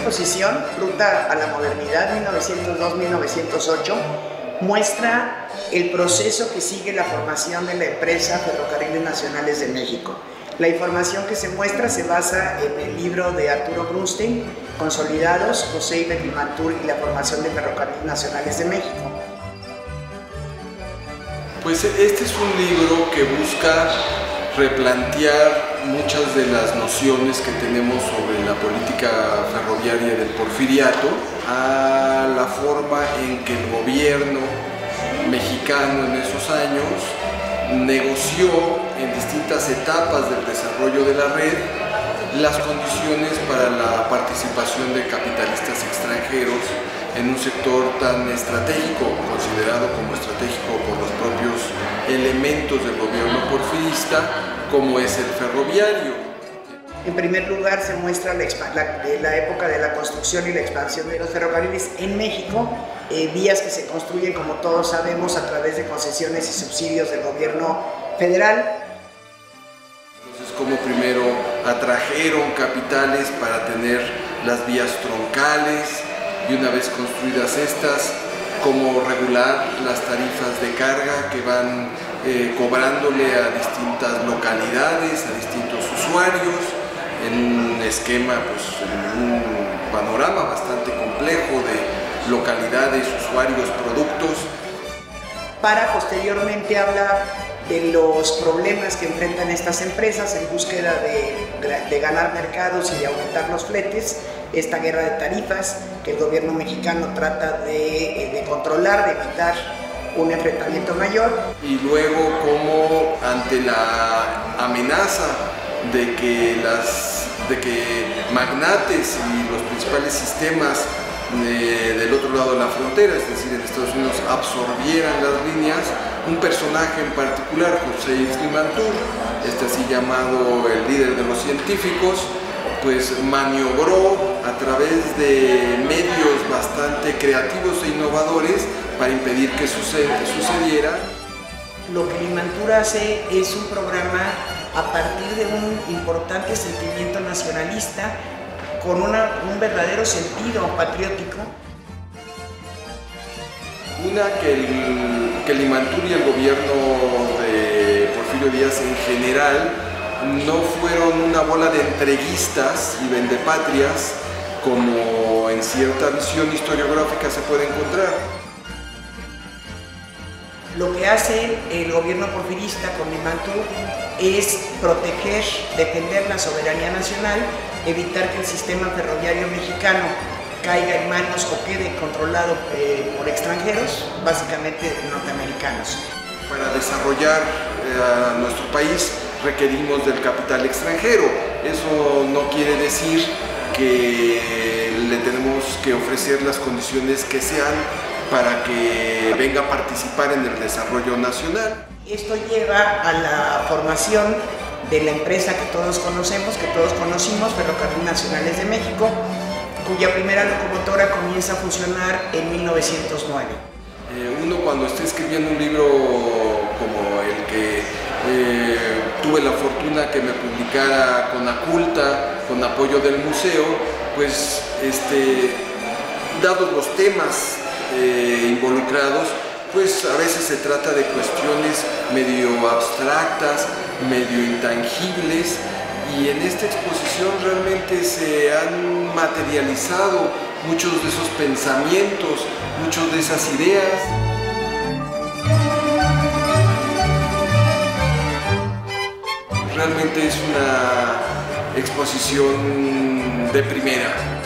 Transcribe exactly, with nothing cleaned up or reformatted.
exposición, Ruta a la Modernidad mil novecientos dos a mil novecientos ocho, muestra el proceso que sigue la formación de la empresa Ferrocarriles Nacionales de México. La información que se muestra se basa en el libro de Arturo Brunstein, Consolidados, José Ibert Limantur y la formación de Ferrocarriles Nacionales de México. Pues este es un libro que busca replantear muchas de las nociones que tenemos sobre la política ferroviaria del Porfiriato a la forma en que el gobierno mexicano en esos años negoció en distintas etapas del desarrollo de la red las condiciones para la participación de capitalistas extranjeros en un sector tan estratégico, considerado como estratégico por los propios elementos del gobierno porfirista, como es el ferroviario. En primer lugar se muestra la, la, la época de la construcción y la expansión de los ferrocarriles en México, eh, vías que se construyen, como todos sabemos, a través de concesiones y subsidios del gobierno federal. Entonces, como primero atrajeron capitales para tener las vías troncales, y una vez construidas estas, cómo regular las tarifas de carga que van eh, cobrándole a distintas localidades, a distintos usuarios, en un esquema, pues, en un panorama bastante complejo de localidades, usuarios, productos. Para posteriormente hablar de los problemas que enfrentan estas empresas en búsqueda de, de ganar mercados y de aumentar los fletes, esta guerra de tarifas que el gobierno mexicano trata de, de controlar, de evitar un enfrentamiento mayor. Y luego cómo ante la amenaza de que, las, de que magnates y los principales sistemas de, del otro lado de la frontera, es decir, en Estados Unidos, absorbieran las líneas, un personaje en particular, José Ibert Limantur, este así llamado el líder de los científicos, pues maniobró a través de medios bastante creativos e innovadores para impedir que sucediera. Lo que Limantur hace es un programa a partir de un importante sentimiento nacionalista con una, un verdadero sentido patriótico. Una, que, el, que Limantur y el gobierno de Porfirio Díaz en general no fueron una bola de entreguistas y vendepatrias como en cierta visión historiográfica se puede encontrar. Lo que hace el gobierno porfirista con Limantur es proteger, defender la soberanía nacional, evitar que el sistema ferroviario mexicano caiga en manos o quede controlado eh, por extranjeros, básicamente norteamericanos. Para desarrollar eh, a nuestro país requerimos del capital extranjero. Eso no quiere decir que le tenemos que ofrecer las condiciones que sean para que venga a participar en el desarrollo nacional. Esto lleva a la formación de la empresa que todos conocemos, que todos conocimos, Ferrocarriles Nacionales de México, cuya primera locomotora comienza a funcionar en mil novecientos nueve. Eh, uno, cuando esté escribiendo un libro como el que eh, tuve la fortuna que me publicara con Aculta, con apoyo del museo, pues este, dados los temas eh, involucrados, pues a veces se trata de cuestiones medio abstractas, medio intangibles, y en esta exposición realmente se han materializado muchos de esos pensamientos, muchas de esas ideas. Realmente es una exposición de primera.